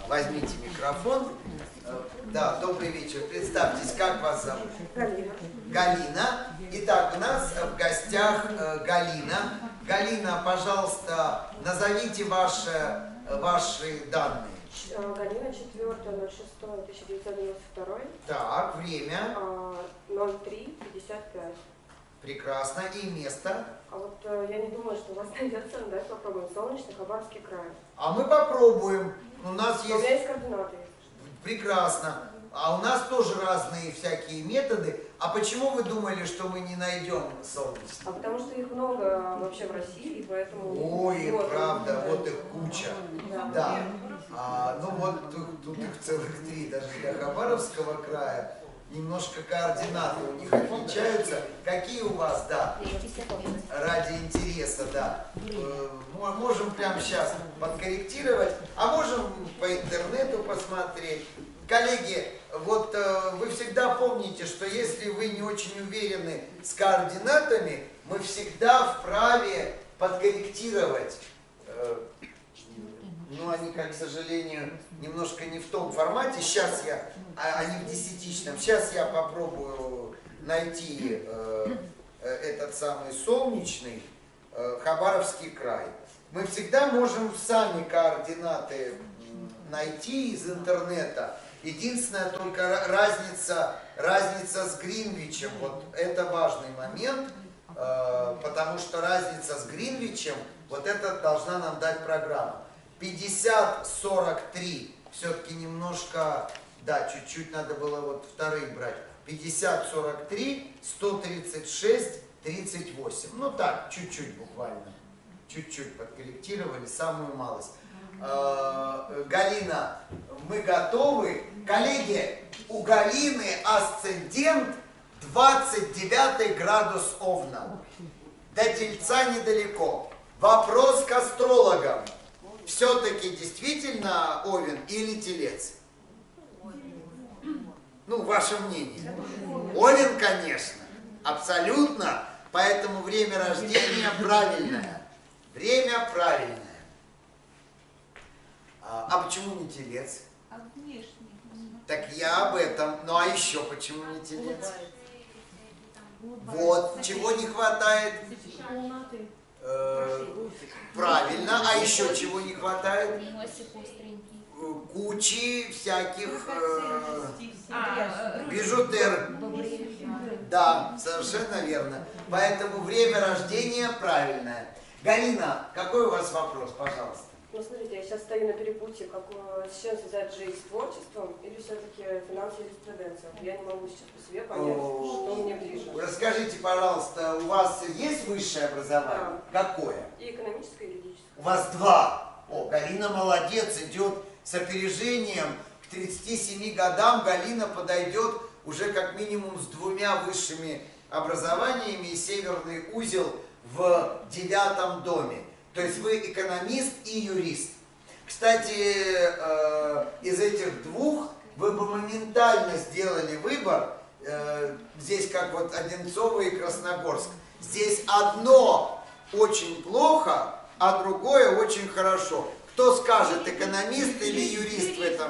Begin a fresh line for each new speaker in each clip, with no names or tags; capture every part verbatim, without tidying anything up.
возьмите микрофон. Да, добрый вечер. Представьтесь, как вас зовут?
Галина.
Галина. Итак, у нас в гостях Галина. Галина, пожалуйста, назовите ваши, ваши данные.
Галина, четвёртое ноль шестое тысяча девятьсот девяносто второй.
Так, время.
ноль три пятьдесят пять.
Прекрасно. И место?
А вот я не думаю, что у вас найдется, давайте попробуем. Солнечный, Хабаровский край.
А мы попробуем. У нас
есть...
есть...
У меня есть координаты.
Прекрасно. А у нас тоже разные всякие методы. А почему вы думали, что мы не найдем солнечный?
А потому что их много вообще в России, и поэтому...
Ой,
вот,
правда,
да.
вот их куча. Да. да. А, ну вот тут, тут их целых три, даже для Хабаровского края. Немножко координаты у них отличаются. Какие у вас, да? Ради интереса, да. Мы можем прямо сейчас подкорректировать, а можем по интернету посмотреть. Коллеги, вот э, вы всегда помните, что если вы не очень уверены с координатами, мы всегда вправе подкорректировать. Э, ну, они, как, к сожалению, немножко не в том формате. Сейчас я, а, они в десятичном. Сейчас я попробую найти э, этот самый солнечный э, Хабаровский край. Мы всегда можем сами координаты найти из интернета. Единственная только разница, разница с Гринвичем, вот это важный момент, э, потому что разница с Гринвичем, вот это должна нам дать программа. пятьдесят сорок три, все-таки немножко, да, чуть-чуть надо было вот вторые брать. пятьдесят сорок три, сто тридцать шесть, тридцать восемь. Ну так, чуть-чуть буквально. Чуть-чуть подкорректировали, самую малость. Галина, мы готовы. Коллеги, у Галины асцендент двадцать девятый градус Овна. До Тельца недалеко. Вопрос к астрологам. Все-таки действительно Овен или Телец? Ну, ваше мнение. Овен, конечно. Абсолютно. Поэтому время рождения правильное. Время правильное. А, а почему не Телец?
А внешне?
Так я об этом. Ну а еще почему не Телец? Вот, чего не хватает? Э, правильно. А еще чего не хватает? Кучи всяких э, бижутер. Да, совершенно верно. Поэтому время рождения правильное. Галина, какой у вас вопрос, пожалуйста?
Ну, смотрите, я сейчас стою на перепутье, как, с чем связать жизнь с творчеством или все-таки финансовая юриспруденция. Я не могу сейчас по себе понять, О, что мне ближе.
Расскажите, пожалуйста, у вас есть высшее образование? Да. Какое?
И экономическое, и юридическое.
У вас два. О, Галина молодец, идет с опережением. К тридцати семи годам Галина подойдет уже как минимум с двумя высшими образованиями и северный узел в девятом доме. То есть вы экономист и юрист. Кстати, э, из этих двух вы бы моментально сделали выбор. Э, здесь как вот Одинцово и Красногорск. Здесь одно очень плохо, а другое очень хорошо. Кто скажет, экономист или юрист в этом?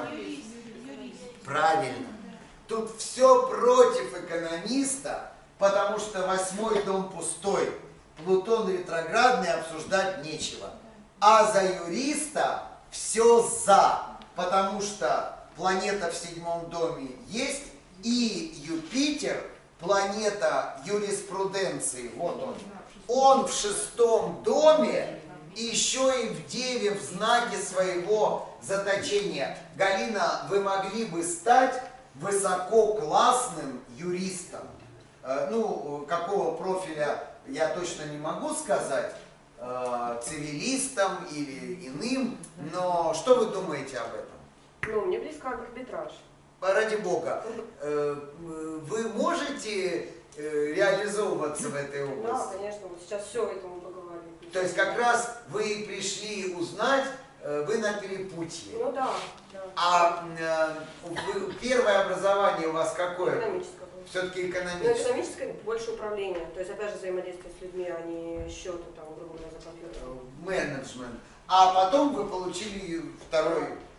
Правильно. Тут все против экономиста, потому что восьмой дом пустой. Плутон ретроградный, обсуждать нечего. А за юриста все за, потому что планета в седьмом доме есть, и Юпитер, планета юриспруденции, вот он, он в шестом доме, и еще и в Деве в знаке своего заточения. Галина, вы могли бы стать высококлассным юристом. Ну, какого профиля я точно не могу сказать, э, цивилистом или иным, но что вы думаете об этом?
Ну, мне близко арбитраж.
Ради бога, э, вы можете э, реализовываться в этой области?
Да, конечно, вот сейчас все этому поговорим.
То есть как раз вы пришли узнать, э, вы на перепутье.
Ну да, да.
А э, вы, первое образование у вас какое?
Экономическое.
Все-таки экономическое.
Но экономическое больше управление, то есть опять же взаимодействие с людьми, а не счеты, там, грубо говоря, за компьютером.
Менеджмент. А потом вы получили второй,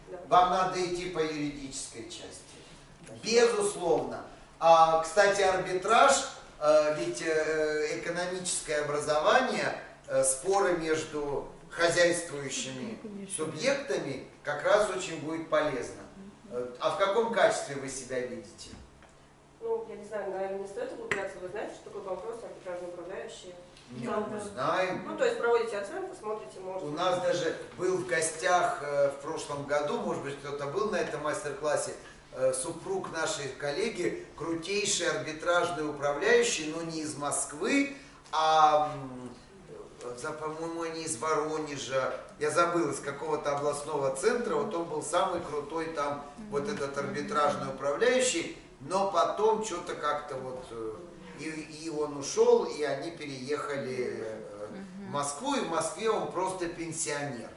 Вам надо идти по юридической части. Безусловно. А, кстати, арбитраж, ведь экономическое образование, споры между хозяйствующими субъектами как раз очень будет полезно. А в каком качестве вы себя видите?
Ну, я не знаю, наверное, не стоит углубляться. Вы знаете, что такое вопрос арбитражный управляющий?
Нет, мы знаем.
Ну, то есть проводите оценку, смотрите, может.
У нас даже был в гостях в прошлом году, может быть, кто-то был на этом мастер-классе, супруг нашей коллеги, крутейший арбитражный управляющий, но не из Москвы, а, по-моему, не из Воронежа, я забыл, из какого-то областного центра, вот он был самый крутой там, вот этот арбитражный управляющий, но потом что-то как-то вот, и, и он ушел, и они переехали в Москву, и в Москве он просто пенсионер.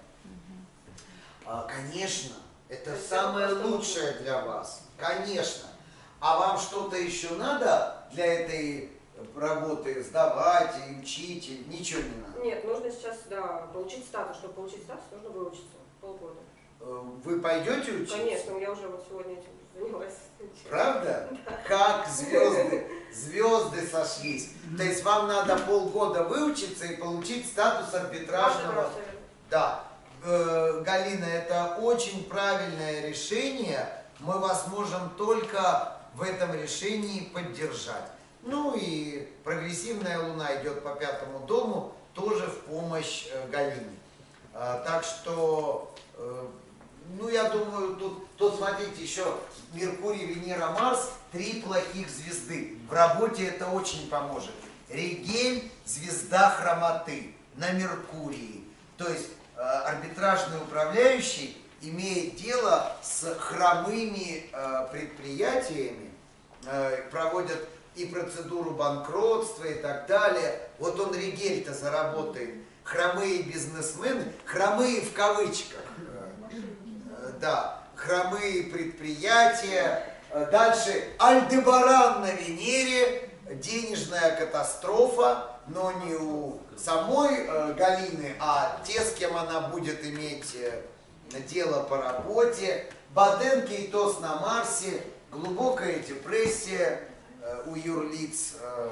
А, конечно. Это самое лучшее для вас, конечно. А вам что-то еще надо для этой работы сдавать, и учить, и ничего не надо?
Нет, нужно сейчас, да, получить статус. Чтобы получить статус, нужно выучиться полгода.
Вы пойдете учиться?
Конечно, я уже вот сегодня этим занялась.
Правда? Да. Как звезды, звезды сошлись. То есть вам надо полгода выучиться и получить статус арбитражного. Да. Галина, это очень правильное решение, мы вас можем только в этом решении поддержать. Ну и прогрессивная луна идет по пятому дому, тоже в помощь Галине. Так что, ну я думаю, тут, тут смотрите, еще Меркурий, Венера, Марс, три плохих звезды. В работе это очень поможет. Регель, звезда хромоты на Меркурии. То есть арбитражный управляющий имеет дело с хромыми э, предприятиями, э, проводят и процедуру банкротства и так далее. Вот он регель-то заработает. Хромые бизнесмены, хромые в кавычках, э, э, да, хромые предприятия. Дальше Альдебаран на Венере, денежная катастрофа, но не у самой э, Галины, а те, с кем она будет иметь э, дело по работе. Баден-Кейтос на Марсе, глубокая депрессия э, у юрлиц, э,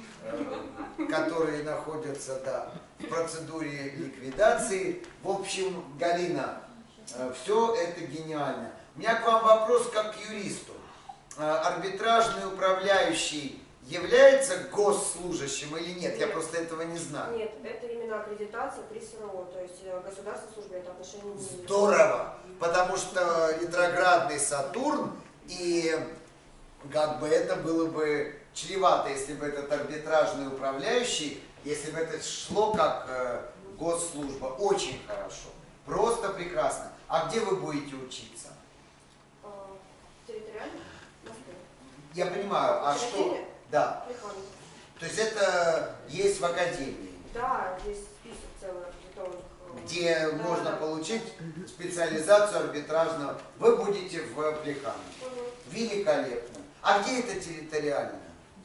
э, которые находятся, да, в процедуре ликвидации. В общем, Галина, э, все это гениально. У меня к вам вопрос как к юристу. Э, арбитражный управляющий является госслужащим или нет? Я просто этого не знаю.
Нет, это именно аккредитация при СРО, то есть государственной службе это отношение не имеет.
Здорово, потому что ретроградный Сатурн, и как бы это было бы чревато, если бы этот арбитражный управляющий, если бы это шло как э, госслужба. Очень хорошо, просто прекрасно. А где вы будете учиться?
Территориально?
Я понимаю, а что? Да.
Плехановка.
То есть это есть в академии?
Да, есть список целый арбитражных.
Где да, можно да. получить специализацию арбитражного. Вы будете в Плехановке. Угу. Великолепно. А где это территориально?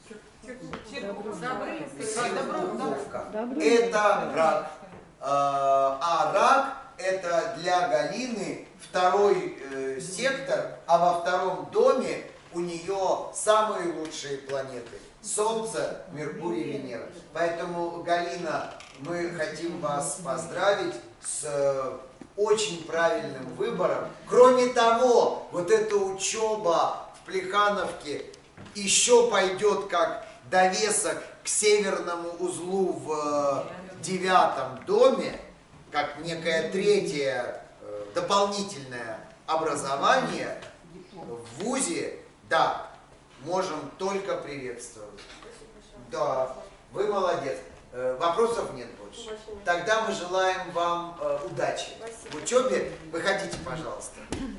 Серпуховка. Это рак. А рак это для Галины второй э, сектор, а во втором доме у нее самые лучшие планеты. Солнце, Меркурий, Венера. Поэтому, Галина, мы хотим вас поздравить с э, очень правильным выбором. Кроме того, вот эта учеба в Плехановке еще пойдет как довесок к северному узлу в э, девятом доме, как некое третье э, дополнительное образование в вузе. Да, можем только приветствовать. Да, вы молодец. Э, вопросов нет больше. Тогда мы желаем вам э, удачи в учебе. Выходите, пожалуйста.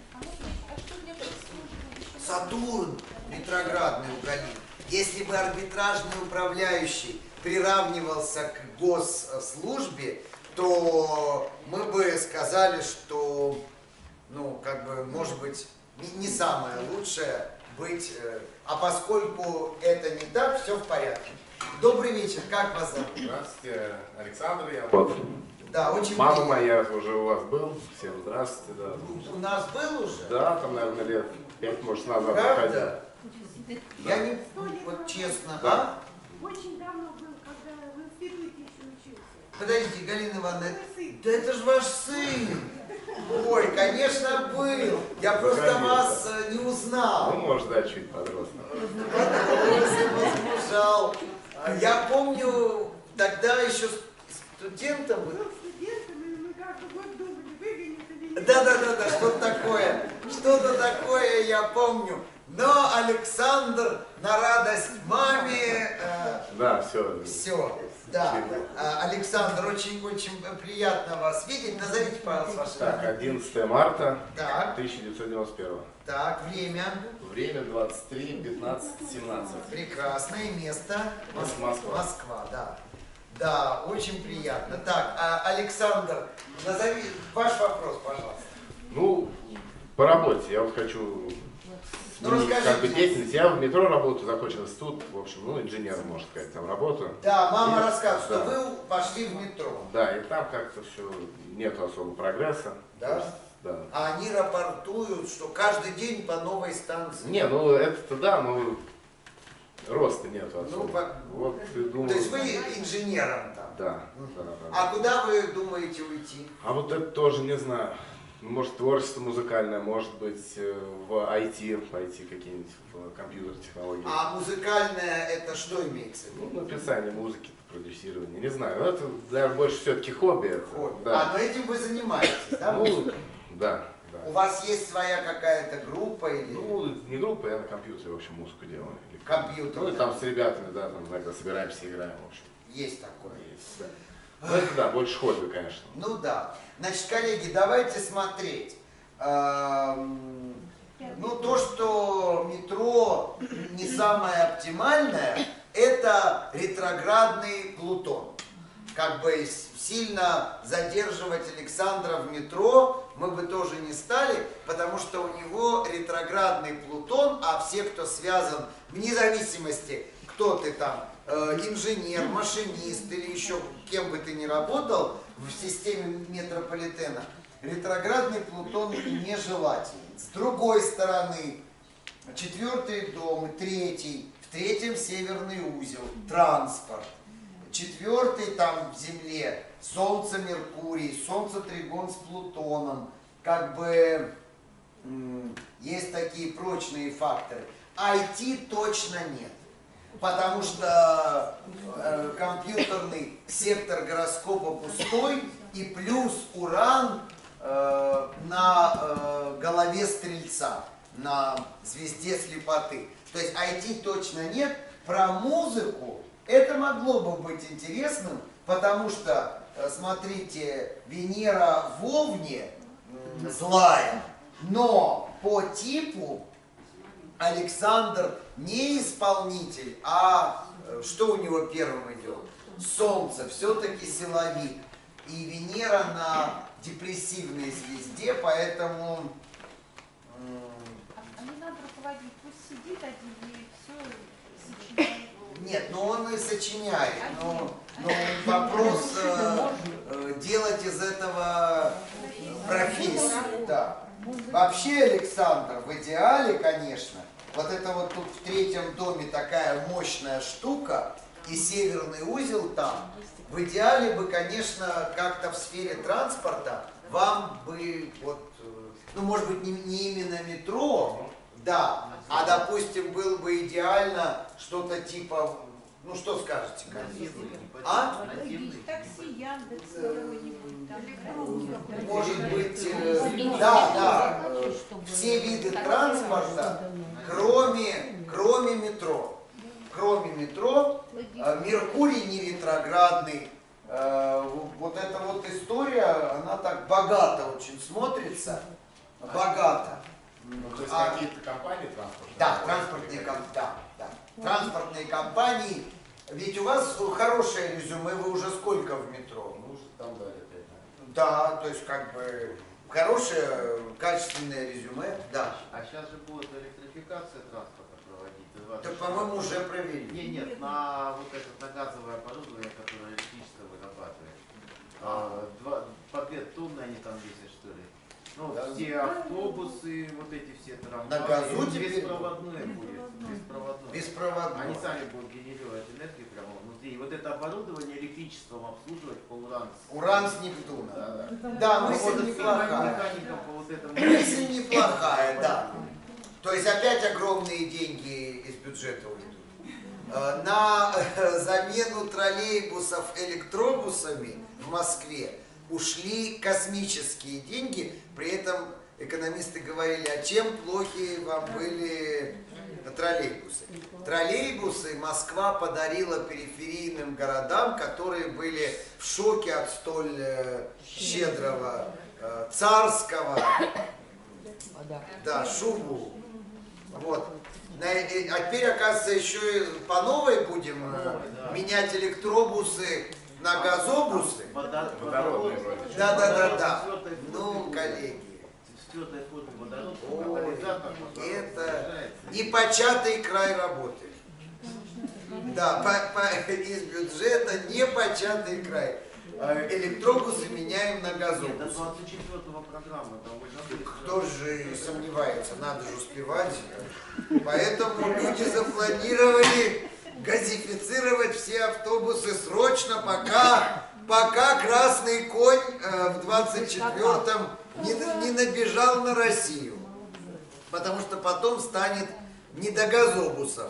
Сатурн ретроградный у Галины. Если бы арбитражный управляющий приравнивался к госслужбе, то мы бы сказали, что, ну, как бы, может быть, не, не самое лучшее быть, а поскольку это не так, все в порядке. Добрый вечер, как вас зовут?
Здравствуйте, Александр, я
Да, очень
Мама
приятно.
моя уже у вас был. Всем здравствуйте. Да.
У нас был уже?
Да, там, наверное, лет пять, может, назад заходил.
Правда? Я не, вот честно,
Да.
а?
Очень давно был, когда в институте еще учился.
Подожди, Галина Ивановна, да это же ваш сын. Ой, конечно, был. Я просто
Конечно.
вас э, не
Ну,
узнал.
может, да, чуть подросток.
Подросся, возмужал. А я помню, тогда еще студентом был.
Был студентом, и мы как бы год думали, выгонят или нет.
Да-да-да, что-то такое. Что-то такое я помню. Но Александр на радость маме... э,
Да, все.
Все, да. А, Александр, очень-очень приятно вас видеть. Назовите, пожалуйста, ваше
Так,
имя.
одиннадцатое марта
Так,
тысяча девятьсот девяносто первого.
так, время.
Время двадцать три, пятнадцать, семнадцать.
Прекрасное место. Мос-
Москва.
Москва, да. Да, очень приятно. Так, а, Александр, назови ваш вопрос, пожалуйста.
Ну, по работе. Я вот хочу
Ну,
сменить как бы
расскажите.
деятельность. Я в метро работаю, закончил институт, в общем, ну, инженером, можно сказать, там работаю.
Да, мама
И-
рассказывает, что
да.
вы пошли в метро.
Да, и там как-то все, нету особого прогресса.
Да?
То есть, да.
А они рапортуют, что каждый день по новой станции.
Не, ну это-то да, но роста нету особо.
Ну, по-
Вот и думаю.
То есть вы инженером там.
Да, да, да.
А куда вы думаете уйти?
А вот это тоже не знаю. Ну, может, творчество музыкальное, может быть, э, в ай ти, пойти какие-нибудь в компьютер технологии.
А музыкальное это что имеется в виду?
Ну, написание музыки, продюсирование, не знаю. Ну, это, наверное, больше все-таки хобби. Это,
Вот.
да.
А, но этим вы занимаетесь, да?
Ну, да,
У
да.
вас есть своя какая-то группа или
Ну, не группа, я на компьютере, в общем, музыку делаю. Или-
компьютер?
Ну, и там с ребятами, да, там иногда собираемся, играем, в общем.
Есть такое.
Есть, да. Ну, это да, больше хобби, конечно.
Ну да. Значит, коллеги, давайте смотреть. Эм, Ну, то, что метро не самое оптимальное, это ретроградный Плутон. Как бы с- сильно задерживать Александра в метро мы бы тоже не стали, потому что у него ретроградный Плутон, а все, кто связан, вне зависимости, кто ты там, э, инженер, машинист или еще кем бы ты ни работал в системе метрополитена, ретроградный Плутон нежелателен. С другой стороны, четвертый дом и третий, в третьем северный узел, транспорт. Четвертый там в Земле, Солнце, Меркурий, Солнце тригон с Плутоном. Как бы м, есть такие прочные факторы. ай ти точно нет. Потому что э, компьютерный сектор гороскопа пустой и плюс Уран э, на э, голове Стрельца, на звезде слепоты. То есть ай ти точно нет. Про музыку это могло бы быть интересным, потому что, э, смотрите, Венера в Овне м, злая, но по типу Александр не исполнитель, а э, что у него первым идет? Солнце, все-таки силовик. И Венера на депрессивной звезде, поэтому... м,
А не надо руководить, пусть сидит один и все сочиняет.
Нет, ну он и сочиняет, но, но вопрос э, э, делать из этого профессию, да. Вообще, Александр, в идеале, конечно, вот это вот тут в третьем доме такая мощная штука и северный узел там, в идеале бы, конечно, как-то в сфере транспорта вам бы, вот, э, ну, может быть, не, не именно метро, да, а, допустим, было бы идеально что-то типа, ну, что скажете, Галина? А?
Такси, Яндекс, какой-нибудь там, электронный какой-то.
Может быть, э, да, да, э, все виды транспорта, кроме, кроме метро. Кроме метро, э, Меркурий не ретроградный. Э, вот эта вот история, она так богато очень смотрится. Богато.
Ну, то есть
А-
какие-то компании транспортные?
Да, транспортные, ком- да, да. Транспортные компании. Ведь у вас хорошее резюме, вы уже сколько в метро?
Ну, уже там дали опять, наверное.
Да, то есть как бы хорошее, качественное резюме, да.
А сейчас же будет электрификация транспорта проводить.
Да, по-моему, уже провели.
Не, нет, на вот это на газовое оборудование, которое электричество вырабатывает. А, два, по две тонны они там весят, что ли. Ну,
Да.
все автобусы, вот эти все трамваи.
На газу теперь?
Беспроводное будет. Беспроводное.
Беспроводной.
Они сами будут генерировать энергию прямо внутри. И вот это оборудование электричеством обслуживать по Уранс.
Уран с Нептуна.
Да, да.
Да,
Ну,
мысль
может,
неплохая.
механикам по вот этому.
Мысль неплохая, да. То есть опять огромные деньги из бюджета уйдут. Э, На э, замену троллейбусов электробусами в Москве ушли космические деньги. При этом экономисты говорили, а чем плохи вам были троллейбусы. Троллейбусы Москва подарила периферийным городам, которые были в шоке от столь э, щедрого, э, царского, да, шубу. Вот. На- и- А теперь, оказывается, еще и по новой будем э, менять электробусы на газобусы.
Водо-
Водородные
водород-
вроде.
Да, да, да,
водород
да.
в четвертой
Ну,
форме.
коллеги,
В четвертой форме водород,
Ой,
катализатор, водород
это
заряжается.
непочатый край работы. Да, по- по- из бюджета непочатый край. Э, Электробусы меняем на
Нет, до
газобусы.
двадцать четвёртого программы там уже.
Кто же сомневается, надо же успевать. Поэтому люди запланировали газифицировать все автобусы срочно, пока, пока красный конь э, в двадцать четвёртом не, не набежал на Россию. Потому что потом станет не до газобусов.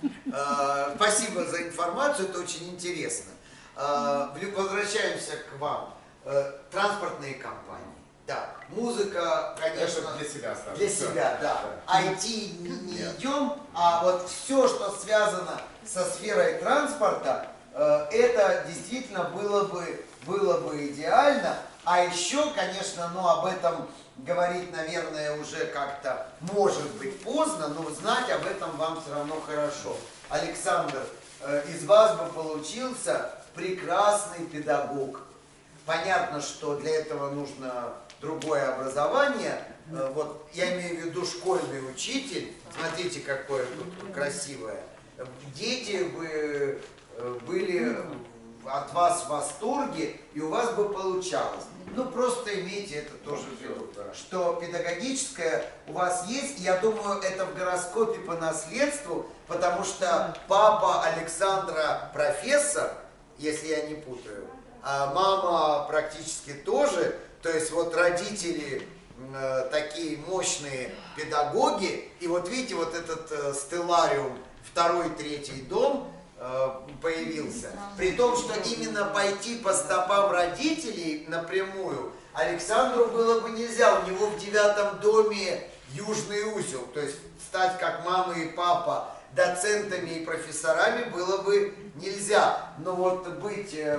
Э, спасибо за информацию, это очень интересно. Э, возвращаемся к вам. Э, транспортные компании. Да, музыка, конечно,
Конечно, для себя ставлю.
для
Всё.
себя, да. ай ти не, не
Нет.
идем, а вот все, что связано со сферой транспорта, э, это действительно было бы, было бы идеально. А еще, конечно, ну об этом говорить, наверное, уже как-то может быть поздно, но знать об этом вам все равно хорошо. Александр, э, из вас бы получился прекрасный педагог. Понятно, что для этого нужно другое образование. Э, Вот я имею в виду школьный учитель. Смотрите, какое тут красивое. Дети бы э, были от вас в восторге, и у вас бы получалось. Ну, просто имейте это тоже в виду, что педагогическое у вас есть. Я думаю, это в гороскопе по наследству, потому что папа Александра профессор, если я не путаю, а мама практически тоже. То есть вот родители э, такие мощные педагоги, и вот видите, вот этот э, стеллариум, второй, третий дом э, появился. При том, что именно пойти по стопам родителей напрямую Александру было бы нельзя. У него в девятом доме южный узел, то есть стать как мама и папа доцентами и профессорами было бы нельзя. Но вот быть э,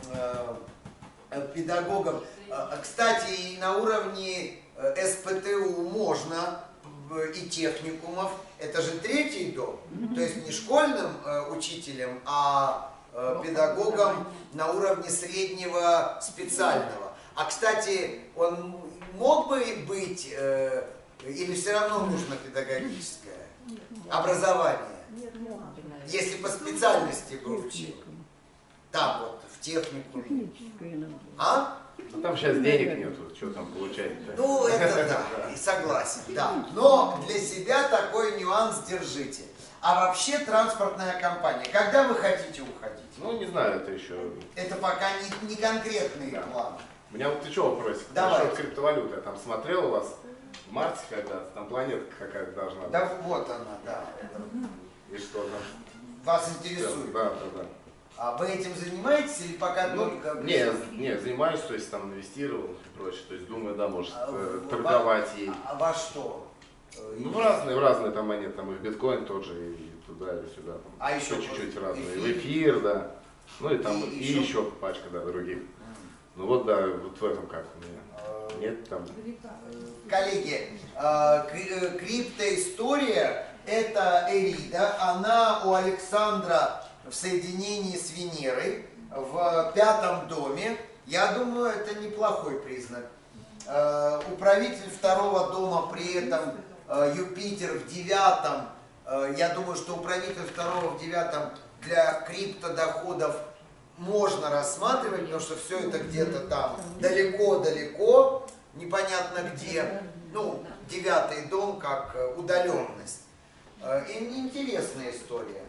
э, педагогом, э, кстати, и на уровне э, эс пэ тэ у можно, э, и техникумов, это же третий дом, то есть не школьным э, учителем, а э, педагогом на уровне среднего специального. А, кстати, он мог бы быть, э, или все равно нужно педагогическое образование, если по специальности бы учил? Там вот, в техникуме. А?
Ну, там сейчас денег нету, что там получать-то?
Ну, это да, и согласен, да. Но для себя такой нюанс держите. А вообще транспортная компания, когда вы хотите уходить?
Ну, не знаю, это еще...
Это пока не, не конкретные
Да.
планы.
У меня вот еще вопросик.
Давай.
Насчет криптовалюты. Я там смотрел у вас в марте когда-то, там планетка какая-то должна быть.
Да вот она, да. Это
И что там?
вас интересует.
Да, да, да.
А вы этим занимаетесь или пока
Ну,
только...
не, не, занимаюсь, то есть там инвестировал и прочее. То есть думаю, да, может
А,
э,
в-
торговать ей.
А во что? Э,
Ну, в разные, в разные там монеты, там и в биткоин тоже, и туда, и сюда. Там,
А еще
по чуть-чуть
вот
разные.
эфир.
В эфир, да. Ну и там,
И
и,
еще?
еще пачка, да, других. Ну вот, да, вот в этом как у меня.
Э,
Нет там.
Коллеги, э, кри- э, криптоистория – это Эрида, она у Александра в соединении с Венерой в пятом доме. Я думаю, это неплохой признак. Э, Управитель второго дома при этом э, Юпитер в девятом. Э, Я думаю, что управитель второго в девятом для криптодоходов можно рассматривать, потому что все это где-то там далеко-далеко, непонятно где. Ну, девятый дом как удаленность. И интересная история.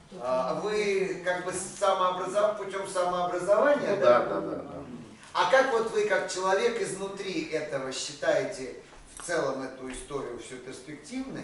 Вы как бы самообразов... путем самообразования?
Ну, да, да, да, да.
А как вот вы, как человек изнутри этого, считаете в целом эту историю все перспективной?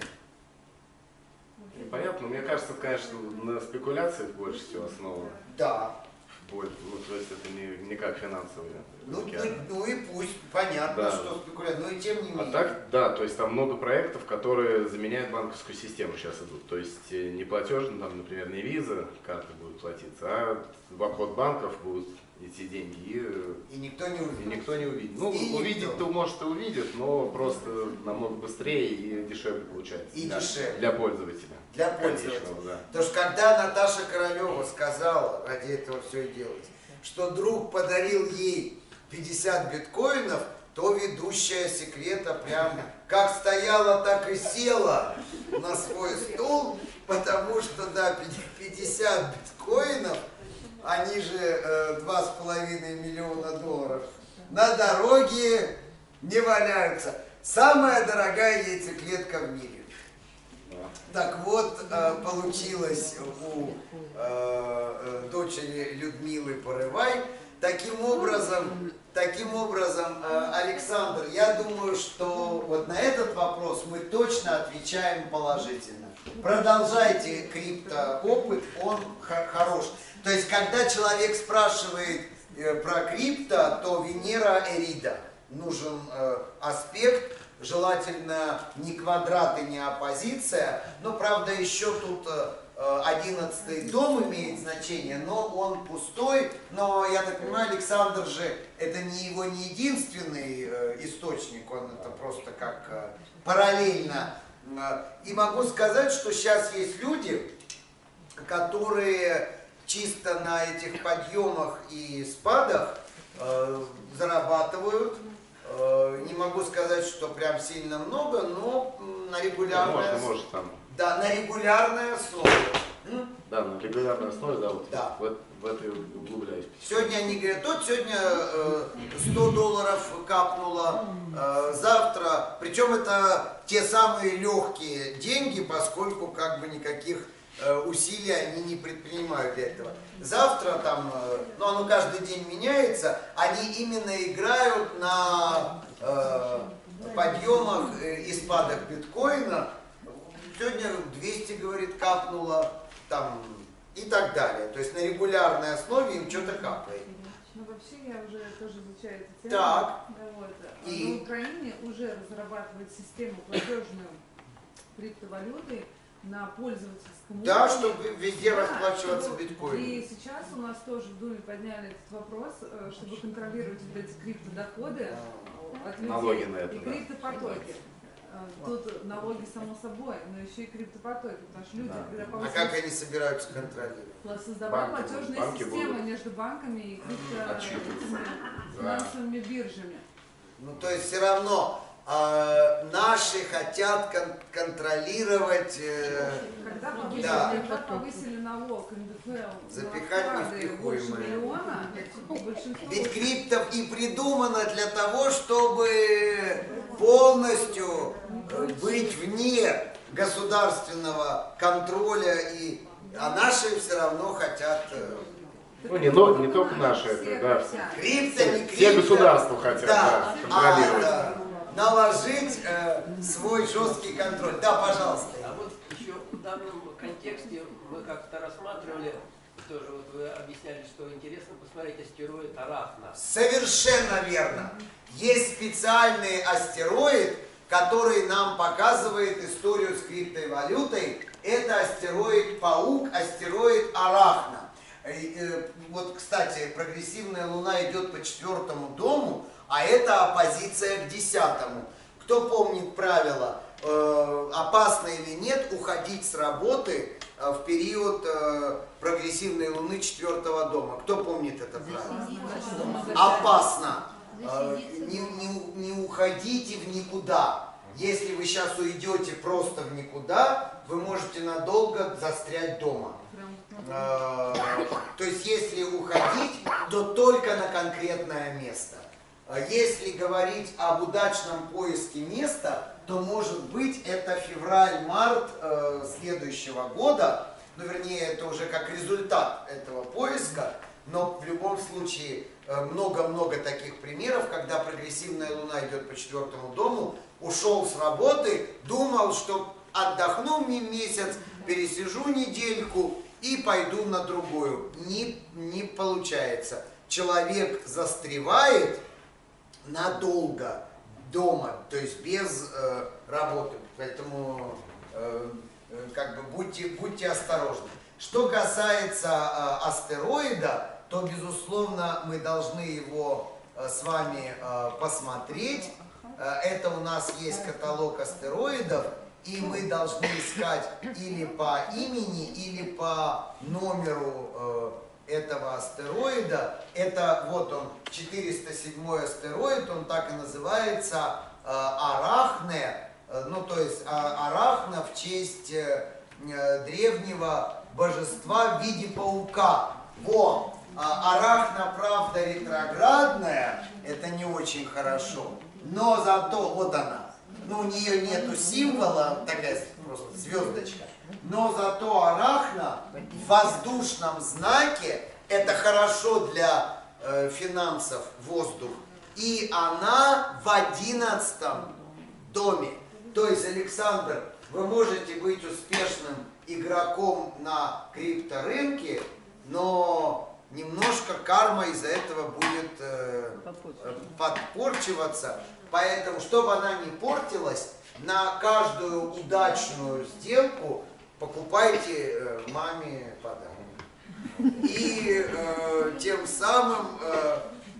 Понятно, мне кажется, конечно, на спекуляциях больше всего основано.
Да.
Ну, то есть это не, не как финансовые.
Ну, ну, ну и пусть, понятно,
да.
что спекуляция, но и тем не менее.
А так, да, то есть там много проектов, которые заменяют банковскую систему сейчас идут. То есть не платежно, там, например, не виза, карты будут платиться, а в обход банков будут идти деньги. И,
и никто не увидит.
И никто не увидит. Ну,
и
увидит-то, может, и увидит, но просто намного быстрее и дешевле получается.
И
для,
дешевле.
Для пользователя.
Для пользователя.
Да.
Потому что когда Наташа Королева сказала, ради этого все и делать, что друг подарил ей пятьдесят биткоинов, то ведущая Секрета прям как стояла, так и села на свой стул, потому что, да, пятьдесят биткоинов, они же э, два с половиной миллиона долларов, на дороге не валяются. Самая дорогая яйцеклетка в мире. Так вот, э, получилось у э, э, дочери Людмилы Порывай. Таким образом, таким образом, э, Александр, я думаю, что вот на этот вопрос мы точно отвечаем положительно. Продолжайте криптоопыт, он хорош. То есть, когда человек спрашивает э, про крипто, то Венера Эрида. Нужен э, аспект, желательно не квадрат и не оппозиция, но, правда, еще тут одиннадцатый дом имеет значение, но он пустой, но, я так понимаю, Александр же, это не его не единственный источник, он это просто как параллельно. И могу сказать, что сейчас есть люди, которые чисто на этих подъемах и спадах зарабатывают. Не могу сказать, что прям сильно много, но на регулярной
да,
основе.
Может, там.
Да, на регулярной основе.
Да, на регулярной основе, да, вот
да.
В, в это углубляюсь.
Сегодня они говорят, вот сегодня э, сто долларов капнуло, э, завтра, причем это те самые легкие деньги, поскольку как бы никаких э, усилий они не предпринимают для этого. Завтра там, э, ну оно каждый день меняется, они именно играют на э, подъемах и спадах биткоина. Сегодня двести, говорит, капнуло, там, и так далее. То есть на регулярной основе им что-то капает.
Ну, вообще, я уже тоже изучаю эту тему.
Так.
Вот.
И...
В Украине уже разрабатывают систему платежную криптовалюты на пользовательском
Да,
уровне.
чтобы везде
Да,
расплачиваться
чтобы...
биткоином.
И сейчас у нас тоже в Думе подняли этот вопрос, чтобы контролировать вот эти криптодоходы от людей.
Налоги на это,
и
да.
криптопотоки. Тут налоги, само собой, но еще и криптопотоки, потому что люди,
Да.
когда
А
повысили...
как они собираются контролировать?
Создавать
Банки,
платежные
банки
системы
будут
между банками и
отчитываться.
финансовыми биржами.
Ну, то есть все равно э, наши хотят кон контролировать... Э,
Когда повысили,
да.
когда повысили налог эн дэ эф эл
Запихать
на вклады больше
невпихуемое.
миллиона, большинство...
Ведь крипто и придумано для того, чтобы полностью быть вне государственного контроля, и, а наши все равно хотят...
Ну, не, но, не только наши, это, да.
Крипто, не крипто.
Все государства хотят,
да,
да, контролировать.
А, да, наложить э, свой жесткий контроль. Да, пожалуйста.
А вот еще в данном контексте мы как-то рассматривали, тоже вот вы объясняли, что интересно посмотреть астероид Арахна.
Совершенно верно. Есть специальный астероид, который нам показывает историю с криптовалютой. Это астероид-паук, астероид Арахна. Вот, кстати, прогрессивная Луна идет по четвертому дому, а это оппозиция к десятому. Кто помнит правило, э, опасно или нет уходить с работы э, в период э, прогрессивной Луны четвертого дома? Кто помнит это правило? Опасно. Э, не, не, не уходите в никуда. Если вы сейчас уйдете просто в никуда, вы можете надолго застрять дома. Э, То есть, если уходить, то только на конкретное место. А Если говорить об удачном поиске места, то может быть это февраль-март э, следующего года, ну вернее это уже как результат этого поиска, но в любом случае э, много-много таких примеров, когда прогрессивная луна идет по четвертому дому, ушел с работы, думал, что отдохну мне месяц, пересижу недельку и пойду на другую. Не, не получается. Человек застревает надолго дома, то есть без э, работы, поэтому э, э, как бы будьте, будьте осторожны. Что касается э, астероида, то безусловно мы должны его э, с вами э, посмотреть. Э, это у нас есть каталог астероидов, и мы должны искать или по имени, или по номеру э, этого астероида. Это вот он, четыреста седьмой астероид, он так и называется, э, Арахне, э, ну то есть э, Арахна в честь э, древнего божества в виде паука. Во! А Арахна, правда, ретроградная, это не очень хорошо, но зато вот она. Ну, у нее нету символа, такая просто звездочка. Но зато Арахна в воздушном знаке, это хорошо для э, финансов, воздух. И она в одиннадцатом доме. То есть, Александр, вы можете быть успешным игроком на крипторынке, но немножко карма из-за этого будет э, подпорчиваться. Поэтому, чтобы она не портилась, на каждую удачную сделку покупайте э, маме подарок. И э, тем самым э,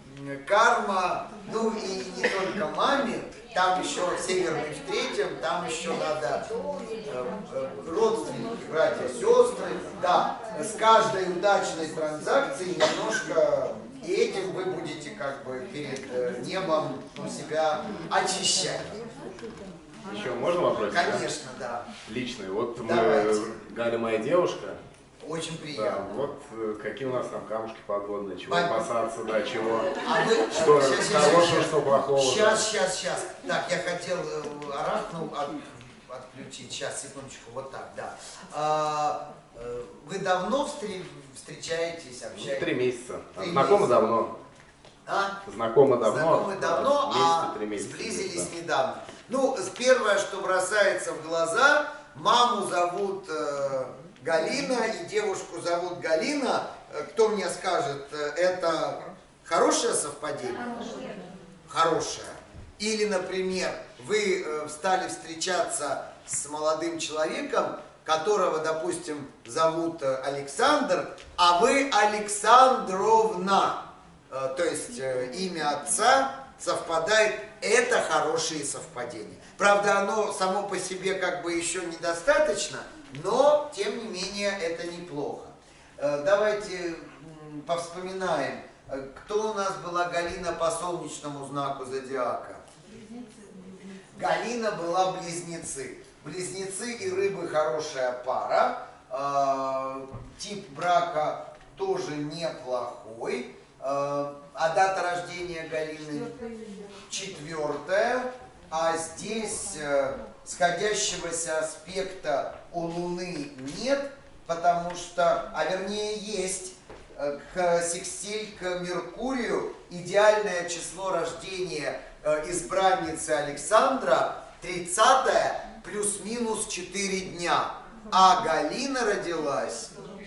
карма, ну и не только маме, там еще северный встретим, там еще надо э, э, родственники, братья, сестры. Да, с каждой удачной транзакцией немножко, и этим вы будете как бы перед э, небом, ну, себя очищать.
Еще можно вопрос?
Конечно, да.
Личный. Вот
Давайте.
мы, Галя моя девушка.
Очень
Да,
приятно.
вот э, какие у нас там камушки подводные, чего
Пон-
опасаться, да, чего,
А вы,
что
щас, щас,
хорошего,
щас,
что плохого.
Сейчас, сейчас, сейчас. Так, я хотел э, Арахну от- отключить. Сейчас, секундочку, вот так, да. А, э, вы давно встре- встречаетесь,
Ну,
общаетесь?
три месяца.
Три
Знакомы
месяца.
давно.
А?
Знакомы давно.
Знакомы давно,
месяца,
а
три месяца.
сблизились
да.
недавно. Ну, с- первое, что бросается в глаза, маму зовут э, Галина, и девушку зовут Галина. Э, Кто мне скажет, э, это хорошее совпадение? Хорошее. Или, например, вы э, стали встречаться с молодым человеком, которого, допустим, зовут э, Александр, а вы Александровна. Э, то есть э, имя отца совпадает, это хорошие совпадения. Правда, оно само по себе как бы еще недостаточно, но, тем не менее, это неплохо. Э, Давайте м, повспоминаем, э, кто у нас была Галина по солнечному знаку зодиака. Галина была близнецы. Близнецы и рыбы хорошая пара. Э, Тип брака тоже неплохой. Э, А дата рождения Галины четвертая. А здесь э, сходящегося аспекта у Луны нет, потому что, а вернее есть, э, к секстиль к Меркурию идеальное число рождения э, избранницы Александра тридцатое плюс-минус четыре дня. А Галина родилась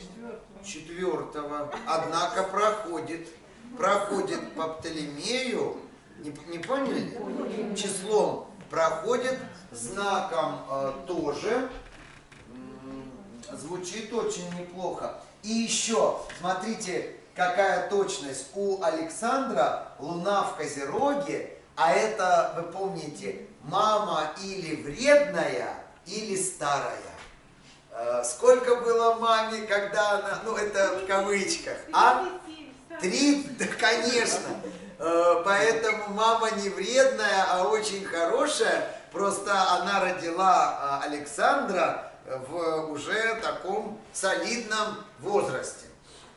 четвертого, однако проходит, проходит по Птолемею, не, не поняли? Числом проходит, знаком э, тоже. М, Звучит очень неплохо. И еще, смотрите, какая точность. У Александра Луна в Козероге, а это, вы помните, мама или вредная, или старая. Э, Сколько было маме, когда она, ну это в кавычках, а? Три, да, конечно. Э, Поэтому мама не вредная, а очень хорошая, Просто она родила Александра в уже таком солидном возрасте.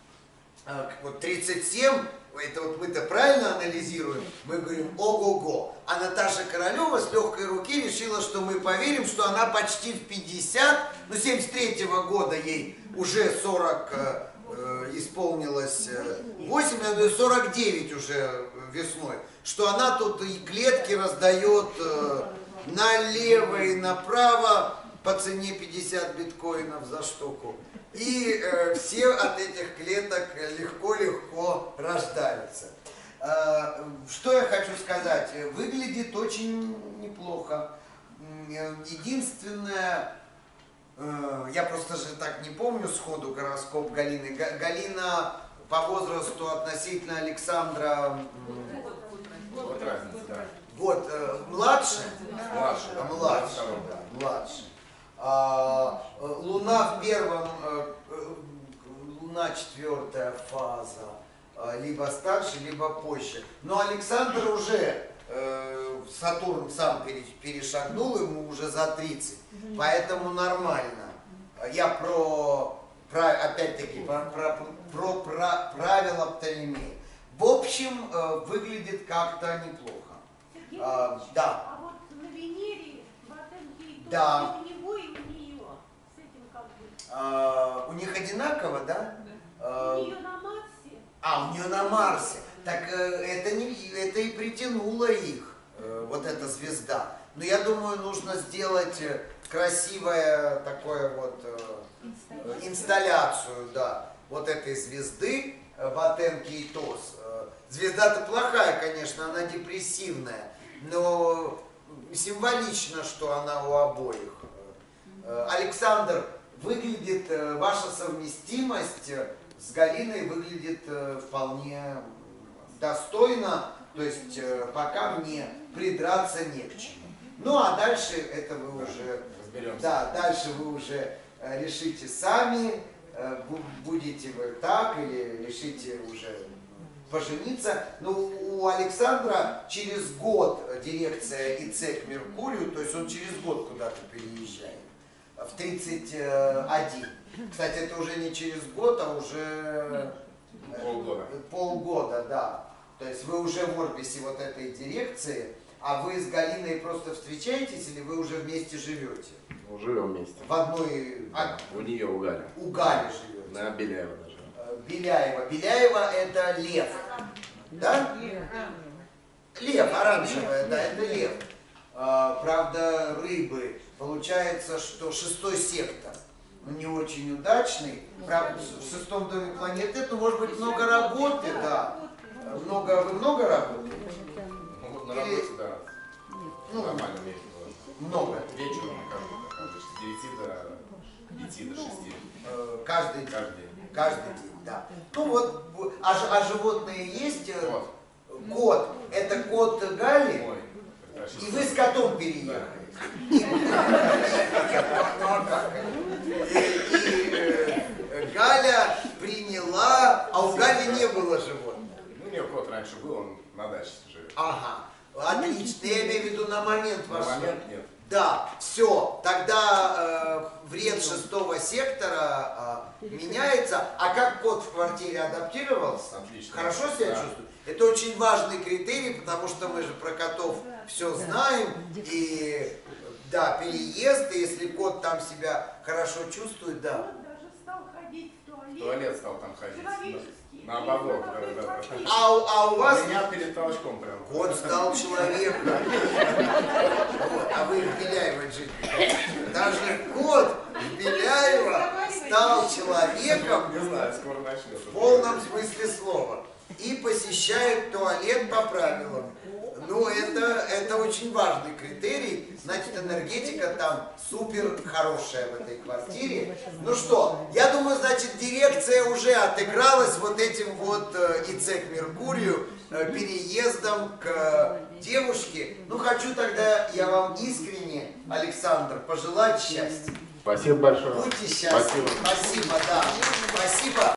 Вот тридцать семь, это вот мы-то правильно анализируем, мы говорим ого-го. А Наташа Королева с легкой руки решила, что мы поверим, что она почти в пятьдесят, ну семьдесят третьего года ей уже сорок э, исполнилось, восемь, сорок девять уже весной, что она тут и клетки раздает э, налево и направо по цене пятьдесят биткоинов за штуку. И э, все от этих клеток легко-легко рождаются. Э, что я хочу сказать? Выглядит очень неплохо. Единственное, э, я просто же так не помню сходу гороскоп Галины. Га Галина по возрасту относительно Александра...
Вот разница, да.
Вот, э, младше?
Младше, да.
Младше, да, младше. А, Луна в первом, Луна четвертая фаза, либо старше, либо позже. Но Александр уже, Сатурн сам перешагнул, ему уже за тридцать, поэтому нормально. Я про, про опять-таки, про, про, про, про правила Птолемея. В общем, выглядит как-то неплохо. А, да.
А вот на Венере, в Атенке,
Да.
у него и у нее. С этим как быть?
А, у них одинаково, да? А,
У нее на Марсе.
а, у нее на Марсе. Так это, не, это и притянуло их, вот эта звезда. Но я думаю, нужно сделать красивое такое вот инсталляцию, инсталляцию да, вот этой звезды Батенки и Тос. Звезда-то плохая, конечно, она депрессивная, но символично, что она у обоих. Александр, выглядит, ваша совместимость с Галиной выглядит вполне достойно, то есть пока мне придраться не к чему. Ну а дальше это вы уже,
разберемся.
Да, дальше вы уже решите сами, будете вы так или решите уже пожениться. Ну, у Александра через год дирекция ИЦ к Меркурию, то есть он через год куда-то переезжает, в тридцать один. Кстати, это уже не через год, а уже
полгода.
Полгода, да. То есть вы уже в орбисе вот этой дирекции, а вы с Галиной просто встречаетесь или вы уже вместе живете?
Ну, живем вместе.
В одной...
Да, у нее, у Гали.
У Гали живете.
На Беляева даже.
Беляева. Беляева это лев. Да? Лев, оранжевая, да, это лев. А, правда, рыбы. Получается, что шестой сектор. Не очень удачный. Правда, в шестом доме планеты, это может быть много работы, да. Много, вы много работаете?
Ну, вот на работе, да.
Ну,
нормально месяц.
Много.
Вечером, каждый, с девяти до пяти, до шести.
Каждый день.
Каждый день.
Каждый день, да. Ну вот, а, а животные есть?
Кот.
Кот. Это кот Гали?
Мой.
И вы с котом переехали? И, и Галя приняла, а у Гали не было животных.
Ну, у нее кот раньше был, он на даче живет.
Ага, отлично. Я имею в виду на момент
На
вашего.
момент нет.
Да, все, тогда э, вред шестого сектора э, меняется. А как кот в квартире адаптировался?
Отлично.
Хорошо себя
Да.
чувствует? Это очень важный критерий, потому что мы же про котов все знаем. И да, переезд, и если кот там себя хорошо чувствует, да.
Он даже стал ходить в туалет.
В туалет стал там ходить.
Человеческий.
На ободок, да, да, да.
А, у- а у вас
У меня перед толчком прям.
кот стал человеком. Вот, а вы в Беляево жить. Даже кот в Беляево стал человеком
Не знаю, скоро начнется.
в полном смысле слова. И посещает туалет по правилам. Ну, это, это очень важный критерий. Значит, энергетика там супер хорошая в этой квартире. Ну что, я думаю, значит, дирекция уже отыгралась вот этим вот э, ИЦ к Меркурию, э, переездом к э, девушке. Ну, хочу тогда я вам искренне, Александр, пожелать счастья.
Спасибо большое.
Будьте счастливы.
Спасибо.
Спасибо, да. Спасибо.